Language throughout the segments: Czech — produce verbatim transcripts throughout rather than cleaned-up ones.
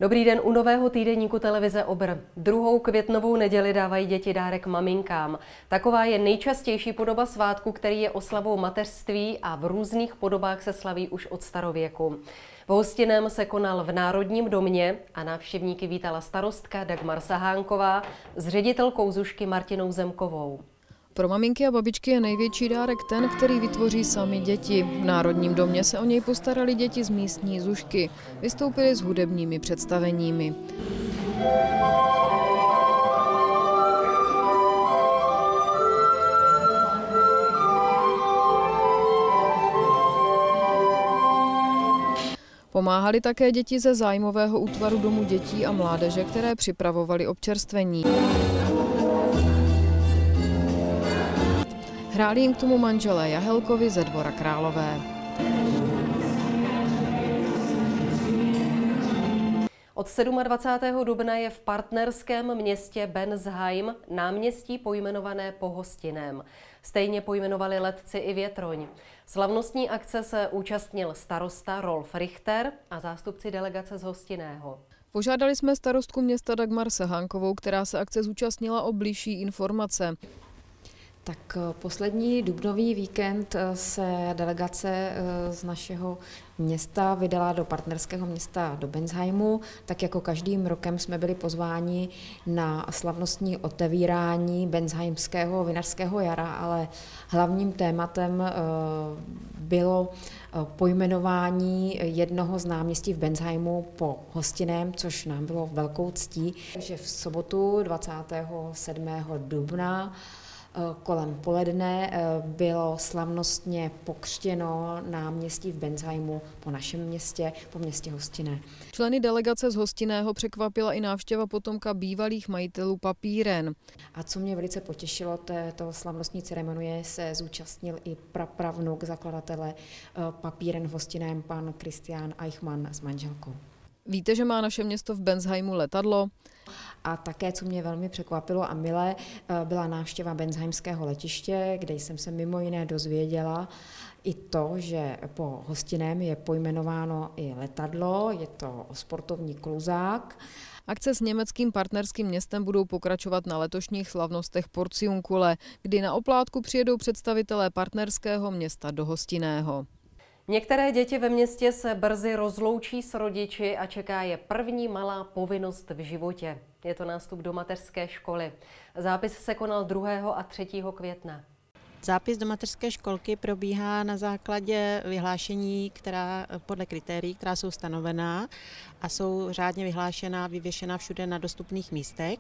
Dobrý den u nového týdeníku televize Obr. Druhou květnovou neděli dávají děti dárek maminkám. Taková je nejčastější podoba svátku, který je oslavou mateřství a v různých podobách se slaví už od starověku. V Hostinném se konal v Národním domě a návštěvníky vítala starostka Dagmar Sahánková s ředitelkou Zušky Martinou Zemkovou. Pro maminky a babičky je největší dárek ten, který vytvoří sami děti. V Národním domě se o něj postarali děti z místní Zušky. Vystoupili s hudebními představeními. Pomáhali také děti ze zájmového útvaru Domu dětí a mládeže, které připravovali občerstvení. Hráli jim k tomu manželé Jahelkovi ze Dvora Králové. Od dvacátého sedmého dubna je v partnerském městě Bensheim náměstí pojmenované po Hostinném. Stejně pojmenovali letci i Větroň. Slavnostní akce se účastnil starosta Rolf Richter a zástupci delegace z Hostinného. Požádali jsme starostku města Dagmar Sahánkovou, která se akce zúčastnila, o bližší informace. Tak poslední dubnový víkend se delegace z našeho města vydala do partnerského města do Bensheimu. Tak jako každým rokem jsme byli pozváni na slavnostní otevírání Bensheimského vinařského jara, ale hlavním tématem bylo pojmenování jednoho z náměstí v Bensheimu po Hostinném, což nám bylo velkou ctí. Takže v sobotu dvacátého sedmého dubna kolem poledne bylo slavnostně pokřtěno náměstí v Bensheimu po našem městě, po městě Hostinné. Členy delegace z Hostinného překvapila i návštěva potomka bývalých majitelů papíren. A co mě velice potěšilo, této slavnostní ceremonie se zúčastnil i prapravnuk zakladatele papíren v Hostinném, pan Christian Eichmann s manželkou. Víte, že má naše město v Bensheimu letadlo? A také, co mě velmi překvapilo a milé, byla návštěva Bensheimského letiště, kde jsem se mimo jiné dozvěděla i to, že po Hostinném je pojmenováno i letadlo, je to sportovní kluzák. Akce s německým partnerským městem budou pokračovat na letošních slavnostech Porciunkule, kdy na oplátku přijedou představitelé partnerského města do Hostinného. Některé děti ve městě se brzy rozloučí s rodiči a čeká je první malá povinnost v životě. Je to nástup do mateřské školy. Zápis se konal druhého a třetího května. Zápis do mateřské školky probíhá na základě vyhlášení, která podle kritérií, která jsou stanovená a jsou řádně vyhlášená, vyvěšená všude na dostupných místech.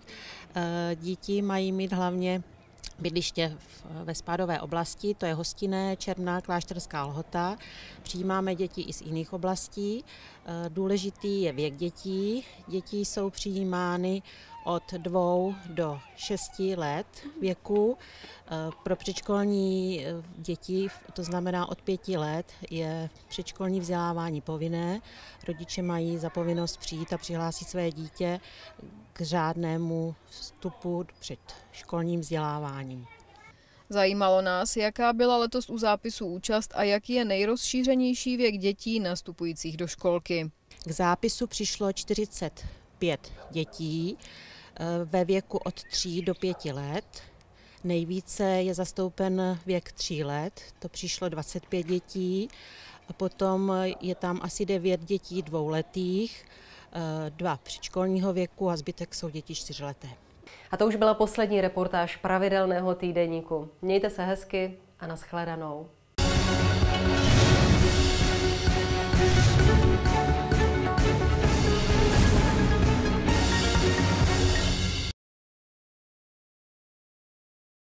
Děti mají mít hlavně bydliště ve spádové oblasti, to je Hostinné, Černá, Klášterská Lhota. Přijímáme děti i z jiných oblastí. Důležitý je věk dětí. Děti jsou přijímány od dvou do šesti let věku. Pro předškolní děti, to znamená od pěti let, je předškolní vzdělávání povinné. Rodiče mají za povinnost přijít a přihlásit své dítě k řádnému vstupu před školním vzděláváním. Zajímalo nás, jaká byla letos u zápisu účast a jaký je nejrozšířenější věk dětí nastupujících do školky. K zápisu přišlo čtyřicet pět dětí ve věku od tří do pěti let. Nejvíce je zastoupen věk tří let, to přišlo dvacet pět dětí. A potom je tam asi devět dětí dvouletých, dva předškolního věku a zbytek jsou děti čtyřleté. A to už byla poslední reportáž pravidelného týdeníku. Mějte se hezky a nashledanou.